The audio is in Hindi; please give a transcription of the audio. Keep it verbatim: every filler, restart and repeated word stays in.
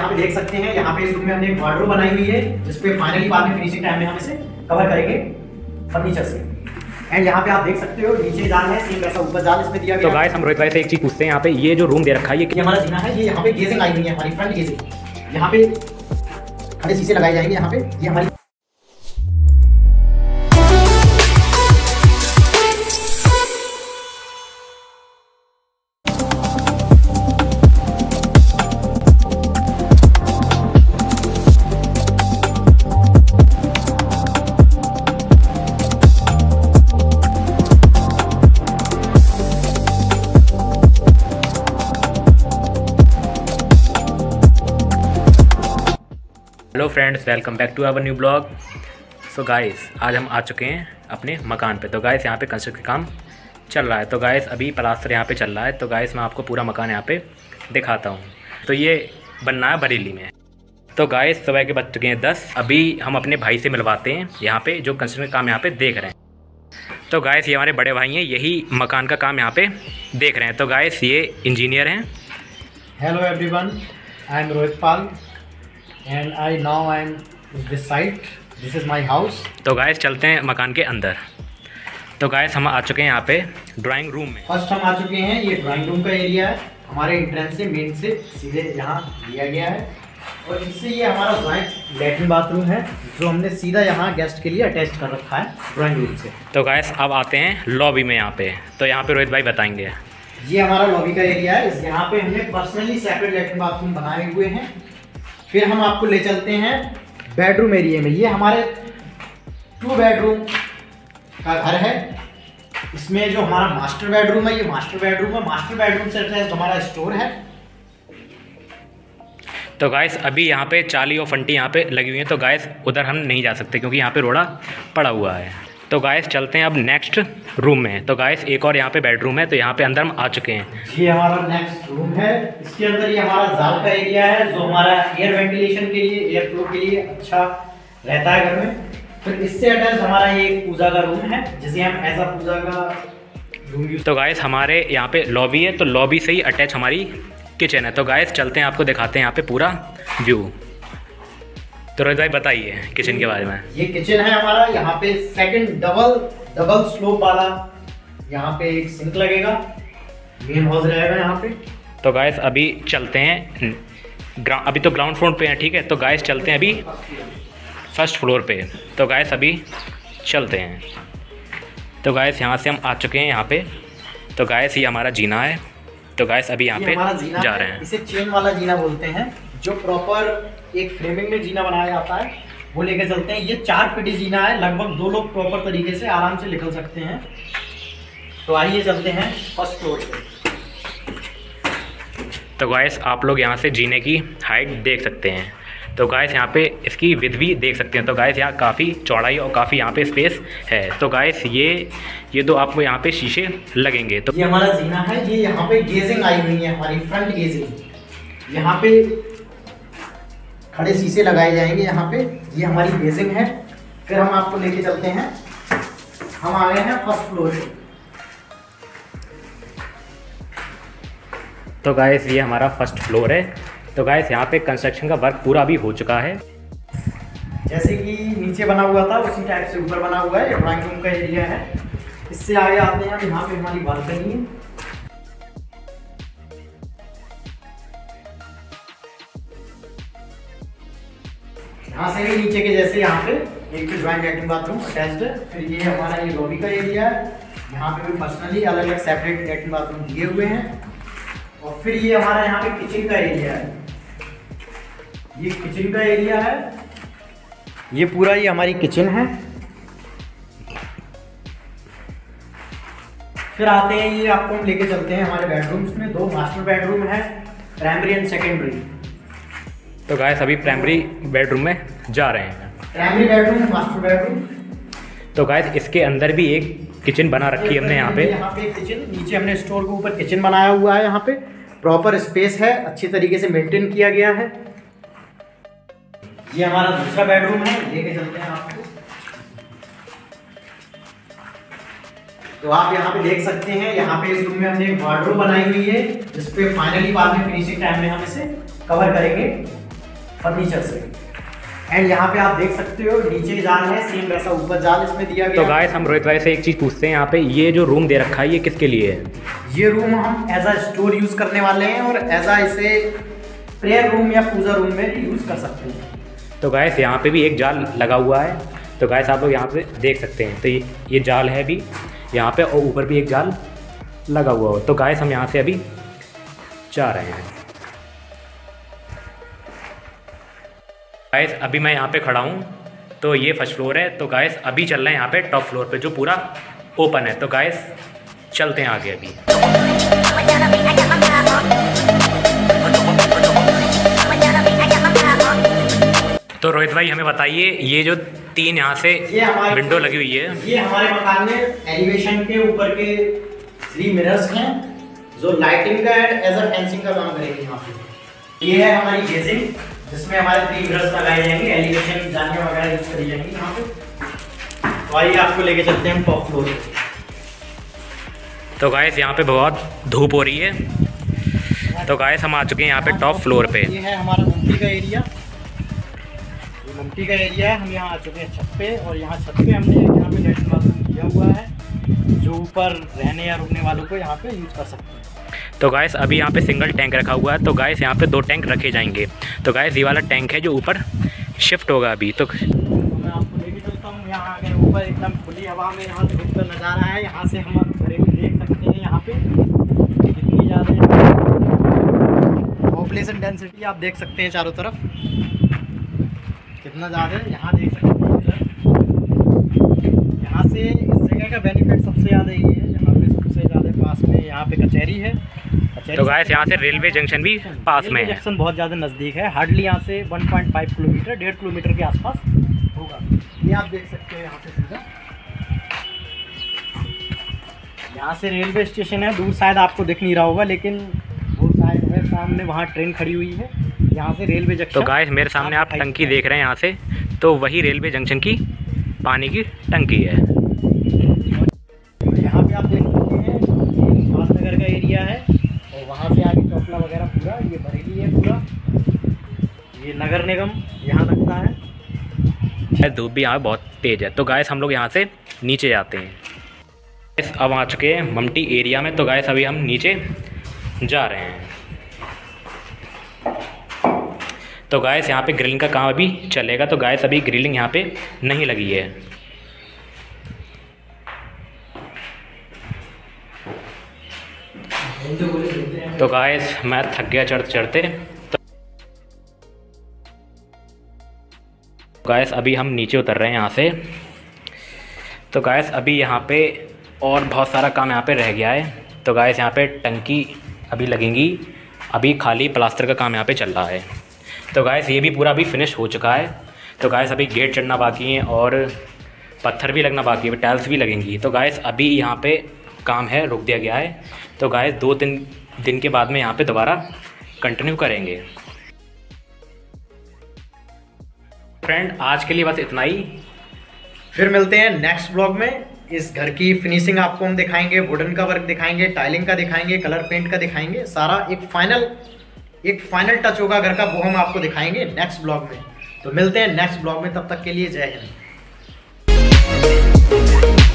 यहाँ पे देख सकते हैं, यहाँ पे इस रूम में हमने एक वार्डरोब बनाई हुई है जिसपे फाइनली बाद में फिनिशिंग टाइम में हम इसे कवर करेंगे फर्नीचर से। एंड यहाँ पे आप देख सकते हो नीचे जाल है, सेम वैसा ऊपर जाल इसमें दिया गया। तो गाइस हम रोहित भाई से एक चीज पूछते हैं, यहाँ पे ये जो रूम दे रखा है ये ये हमारा जीना है, ये यहाँ पे गेजिंग आई हुई है हमारी फ्रंट गेजिंग, यहाँ पे खड़े शीशे लगाए जाएंगे। यहाँ पे ये हमारी hello friends, welcome back to our new blog. So guys आज हम आ चुके हैं अपने मकान पे। तो गाइस यहाँ पे कंस्ट्रक्शन काम चल रहा है। तो गाइस अभी प्लास्टर यहाँ पे चल रहा है। तो गाइस मैं आपको पूरा मकान यहाँ पे दिखाता हूँ। तो ये बनना है बरेली में। तो गाइस सुबह के बज चुके हैं दस। अभी हम अपने भाई से मिलवाते हैं यहाँ पे जो कंस्ट्रक्शन काम यहाँ पे देख रहे हैं। तो गाइस ये हमारे बड़े भाई हैं, यही मकान का काम यहाँ पे देख रहे हैं। तो गाइस ये इंजीनियर हैं। Hello everyone, I am Rohit Pal and I now I am this site. This is my house. तो गाइस चलते हैं मकान के अंदर। तो गाइस हम आ चुके हैं यहाँ पे ड्राइंग रूम में। फर्स्ट हम आ चुके हैं, ये ड्राइंग रूम का एरिया है। हमारे एंट्रेंस से मेन से सीधे यहाँ दिया गया है और इससे ये हमारा जॉइंट लैट्रिन बाथरूम है जो हमने सीधा यहाँ गेस्ट के लिए अटैच कर रखा है ड्राइंग रूम से। तो गाइस अब आते हैं लॉबी में यहाँ पे। तो यहाँ पे रोहित भाई बताएंगे। ये हमारा लॉबी का एरिया है। इस यहाँ पे हमने पर्सनली सेपरेट लैट्रिन बाथरूम बनाए हुए हैं। फिर हम आपको ले चलते हैं बेडरूम एरिया में। ये हमारे टू बेडरूम का घर है। इसमें जो हमारा मास्टर बेडरूम है, ये मास्टर बेडरूम है। मास्टर बेडरूम से अटैच हमारा स्टोर है। तो गाइस अभी यहाँ पे चाली और फंटी यहाँ पे लगी हुई है। तो गाइस उधर हम नहीं जा सकते क्योंकि यहाँ पे रोड़ा पड़ा हुआ है। तो गाइस चलते हैं अब नेक्स्ट रूम में। तो गाइस एक और यहाँ पे बेडरूम है। तो यहाँ पे अंदर हम आ चुके हैं। ये हमारा नेक्स्ट रूम है। इसके अंदर ये हमारा जाल का एरिया है जो हमारा एयर वेंटिलेशन के लिए, एयर फ्लो के लिए अच्छा रहता है घर में। फिर इससे अटैच हमारा ये एक पूजा का रूम है जिसे हम ऐसा पूजा का रूम यूज। तो गाइस हमारे यहाँ पे लॉबी है। तो लॉबी से ही अटैच हमारी किचन है। तो गाइस चलते हैं, आपको दिखाते हैं यहाँ पे पूरा व्यू। तो रोहित भाई बताइए किचन के बारे में। ये किचन है हमारा। यहाँ पे सेकंड डबल डबल स्लोप वाला यहाँ पे एक सिंक लगेगा, मेन हाउस रहेगा यहाँ पे। तो गाइस अभी चलते हैं ग्राउंड, अभी तो ग्राउंड फ्लोर पे है, ठीक है। तो गाइस चलते हैं अभी फर्स्ट फ्लोर पे। तो गाइस अभी चलते हैं। तो गाइस यहाँ से हम आ चुके हैं यहाँ पे। तो गाइस ये हमारा जीना है। तो गाइस अभी यहाँ पे जा रहे हैं। इसे चेन वाला जीना बोलते हैं, जो प्रॉपर एक फ्रेमिंग में जीना बनाया जाता है वो लेके चलते हैं। ये चार फीट जीना है, लगभग दो लोग प्रॉपर तरीके से आराम से निकल सकते हैं। तो आइए चलते हैं फर्स्ट फ्लोर पे। तो गाइस आप लोग यहाँ से जीने की हाइट देख सकते हैं। तो गाइस यहाँ पे इसकी विड्थ भी देख सकते हैं। तो गाइस यहाँ काफ़ी चौड़ाई और काफ़ी यहाँ पे स्पेस है। तो गाइस ये ये दो आपको यहाँ पे शीशे लगेंगे। तो ये हमारा जीना है। ये यहाँ पे गेजिंग आई हुई है हमारी फ्रंट गेजिंग, यहाँ पे खड़े शीशे लगाए जाएंगे यहाँ पे। ये हमारी बेसिंग है। फिर हम आपको लेके चलते हैं, हम आ गए हैं फर्स्ट फ्लोर पे। तो गाइस ये हमारा फर्स्ट फ्लोर है। तो गाइस यहाँ पे कंस्ट्रक्शन का वर्क पूरा भी हो चुका है। जैसे कि नीचे बना हुआ था उसी टाइप से ऊपर बना हुआ है। ड्राइंग रूम का एरिया है। इससे आगे आते हैं, यहाँ पे हमारी बालकनी है। यहाँ से भी नीचे के जैसे यहाँ पे एक ज्वाइंट लैट्रिन बाथरूम अटैच्ड है। फिर ये हमारा ये लॉबी का एरिया है। यहाँ पे भी पर्सनली अलग अलग सेपरेट लैट्रिन बाथरूम दिए हुए हैं। और फिर ये हमारा यहाँ पे किचन का एरिया है। ये किचन का एरिया है। ये पूरा ये हमारी किचन है। फिर आते हैं, ये आपको हम लेके चलते हैं हमारे बेडरूम्स में। दो मास्टर बेडरूम है, प्राइमरी एंड सेकेंडरी। तो गाइस अभी प्राइमरी बेडरूम में जा रहे हैं। Primary bedroom, master bedroom. तो गाइस इसके अंदर भी एक किचन बना रखी है हमने यहाँ पे। यहाँ पे किचन, नीचे हमने स्टोर के ऊपर किचन बनाया हुआ है। यहाँ पे प्रॉपर स्पेस है, अच्छी तरीके से मेंटेन किया गया है। ये हमारा दूसरा बेडरूम है, लेके चलते हैं आपको। तो आप यहाँ पे देख सकते हैं, यहाँ पे इस रूम में हमने एक वार्डरोब बनाई हुई है जिसपे फाइनली बाद में फिनिशिंग टाइम में हम इसे कवर करेंगे। फर्नीचर से। एंड यहाँ पे आप देख सकते हो नीचे जाल है, सेम वैसा ऊपर जाल इसमें दिया गया। तो गाइस हम रोहित भाई से एक चीज़ पूछते हैं, यहाँ पे ये जो रूम दे रखा है ये किसके लिए है? ये रूम हम एज अ स्टोर यूज़ करने वाले हैं और एज अ इसे प्रेयर रूम या पूजा रूम में यूज़ कर सकते हैं। तो गाइस यहाँ पे भी एक जाल लगा हुआ है, तो गाइस आप लोग यहाँ पे देख सकते हैं। तो ये ये जाल है भी यहाँ पे, और ऊपर भी एक जाल लगा हुआ हो। तो गाइस हम यहाँ से अभी जा रहे हैं। गाइस अभी मैं यहाँ पे खड़ा हूँ, तो ये फर्स्ट फ्लोर है। तो गाइस अभी चल रहे हैं यहाँ पे टॉप फ्लोर पे जो पूरा ओपन है। तो गाइस चलते हैं आगे अभी। तो रोहित भाई हमें बताइए, ये जो तीन यहाँ से विंडो लगी हुई है, ये हमारे मकान में एलिवेशन के ऊपर के थ्री मिरर्स हैं जो लाइटिंग का एंड एज अ फेंसिंग का काम करेंगे यहाँ पे। ये है हमारी गेजिंग जिसमें हमारे थ्री मिरर्स लगाए जाएंगे, एलिवेशन जाने वगैरह यूज करी जाएंगी यहाँ पे। तो आइए आपको लेके चलते हैं टॉप फ्लोर पे। तो गाइस यहाँ पे बहुत धूप हो रही है। तो गाइस हम आ चुके हैं यहाँ पे टॉप फ्लोर पे। ये है हमारा मम्टी का एरिया, ये मम्टी का एरिया है। हम यहाँ आ चुके हैं छत पे, और यहाँ छत पे हमने यहाँ पे लेटरिन बाथरूम किया हुआ है जो ऊपर रहने या रुकने वालों को यहाँ पे यूज़ कर सकते हैं। तो गाइस अभी यहाँ पे सिंगल टैंक रखा हुआ है। तो गाइस यहाँ पे दो टैंक रखे जाएंगे। तो गाइस ये वाला टैंक है जो ऊपर शिफ्ट होगा अभी। तो मैं आपको लेके चलता हूँ यहाँ आगे ऊपर, एकदम खुली हवा में यहाँ से रुक कर नज़ारा है। यहाँ से हम घरेलू देख सकते हैं यहाँ पे कितनी ज़्यादा पॉपुलेशन डेंसिटी आप देख सकते हैं चारों तरफ कितना ज़्यादा है। यहाँ देख सकते हैं यहाँ से इस जगह का बेनिफिट सबसे ज़्यादा ये है, यहाँ पे सबसे ज़्यादा पास में यहाँ पे कचहरी है। कचहरी तो गाइस यहाँ से रेलवे जंक्शन भी पास में है। जंक्शन बहुत ज़्यादा नज़दीक है, हार्डली यहाँ से वन पॉइंट फाइव किलोमीटर डेढ़ किलोमीटर के आसपास होगा। ये आप देख सकते हैं यहाँ से सीधा, यहाँ से रेलवे स्टेशन है। दूर शायद आपको दिख नहीं रहा होगा, लेकिन वो शायद है सामने, वहाँ ट्रेन खड़ी हुई है। यहाँ से रेलवे जंक्शन। तो गाइस मेरे सामने आप टंकी देख रहे हैं यहाँ से, तो वही रेलवे जंक्शन की पानी की टंकी है। यहाँ पे आप देख सकते हैं उल्लासनगर का एरिया है, और वहाँ से आगे चौपला वगैरह पूरा ये बरेली है पूरा। ये नगर निगम यहाँ लगता है। धूप भी यहाँ बहुत तेज़ है। तो गाइस हम लोग यहाँ से नीचे जाते हैं। इस अब आ चुके हैं मम्टी एरिया में। तो गाइस अभी हम नीचे जा रहे हैं। तो गाइस यहाँ पे ग्रिलिंग का काम अभी चलेगा। तो गाइस अभी ग्रिलिंग यहाँ पे नहीं लगी है। तो गाइस मैं थक गया चढ़ते चढ़ते। तो गाइस अभी हम नीचे उतर रहे हैं यहाँ से। तो गाइस अभी यहाँ पे और बहुत सारा काम यहाँ पे रह गया है। तो गाइस यहाँ पे टंकी अभी लगेंगी, अभी खाली प्लास्टर का काम यहाँ पे चल रहा है। तो गाइस ये भी पूरा अभी फिनिश हो चुका है। तो गाइस अभी गेट चढ़ना बाकी है और पत्थर भी लगना बाकी है, टाइल्स भी लगेंगी। तो गाइस अभी यहाँ पे काम है, रोक दिया गया है। तो गाइस दो तीन दिन के बाद में यहाँ पे दोबारा कंटिन्यू करेंगे। फ्रेंड आज के लिए बस इतना ही, फिर मिलते हैं नेक्स्ट ब्लॉग में। इस घर की फिनिशिंग आपको हम दिखाएंगे, वुडन का वर्क दिखाएंगे, टाइलिंग का दिखाएंगे, कलर पेंट का दिखाएंगे। सारा एक फाइनल एक फाइनल टच होगा घर का, वो हम आपको दिखाएंगे नेक्स्ट ब्लॉग में। तो मिलते हैं नेक्स्ट ब्लॉग में, तब तक के लिए जय हिंद।